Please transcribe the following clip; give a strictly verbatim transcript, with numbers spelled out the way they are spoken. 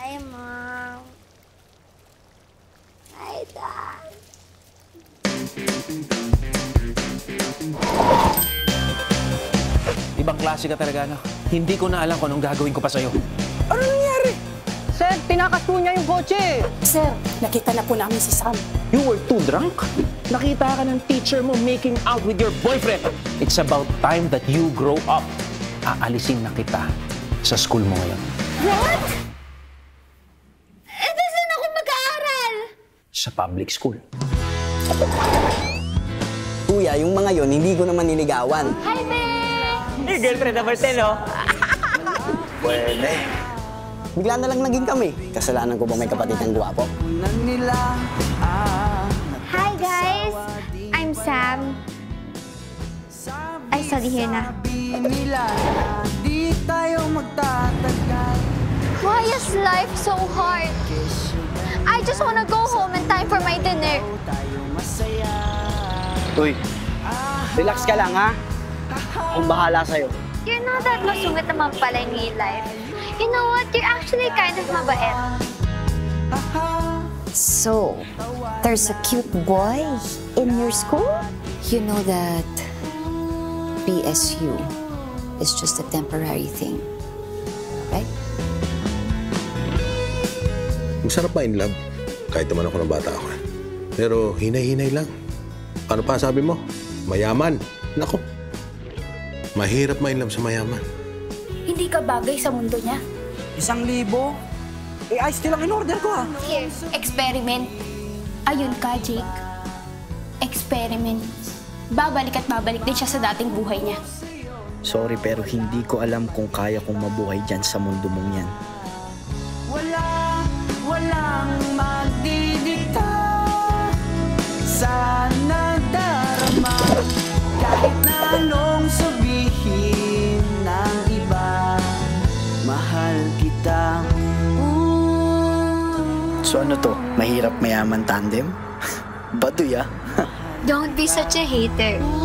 Hi, Mom. Hi, Dad. Ibang klase ka talaga, no? Hindi ko na alam kung anong gagawin ko pa sa'yo. Ano nangyari? Sir, tinakas po niya yung kotse. Sir, nakita na po namin si Sam. You were too drunk? Nakita ka ng teacher mo making out with your boyfriend. It's about time that you grow up. Aalisin na kita sa school mo ngayon. What? Eh, saan ako mag-aaral? Sa public school. Kuya, yung mga yon hindi ko naman niligawan. Hi, babe! Hey, girlfriend number ten, oh. Pwede. Bigla na lang naging kami. Kasalanan ko ba may kapatid ng gwapo? Hi, guys! I'm Sam. Ay, sorry, here na. Why is life so hard? I just wanna go home in time for my dinner. Uy, relax ka lang, ha? Akong bahala sa'yo. You're not that masungit naman pala in real life. You know what? You're actually kind of mabait. So, there's a cute boy in your school? You know that P S U is just a temporary thing, right? Masarap pa in love. Kahit naman ako ng bata ako. Pero hinay-hinay lang. Ano pa sabi mo? Mayaman. Nako. Mahirap ma-in love sa mayaman. Hindi ka bagay sa mundo niya. Isang libo? Eh, ice tea lang in-order ko, ha? Here, experiment. Ayun ka, Jake. Experiment. Babalik at babalik din siya sa dating buhay niya. Sorry, pero hindi ko alam kung kaya kong mabuhay dyan sa mundo mong yan. Wala, walang magdidikta. Sana darama. Kahit na anong sabihin ng iba. Mahal kita. So ano to? Mahirap mayaman tandem? Baduy, ah. Don't be such a hater.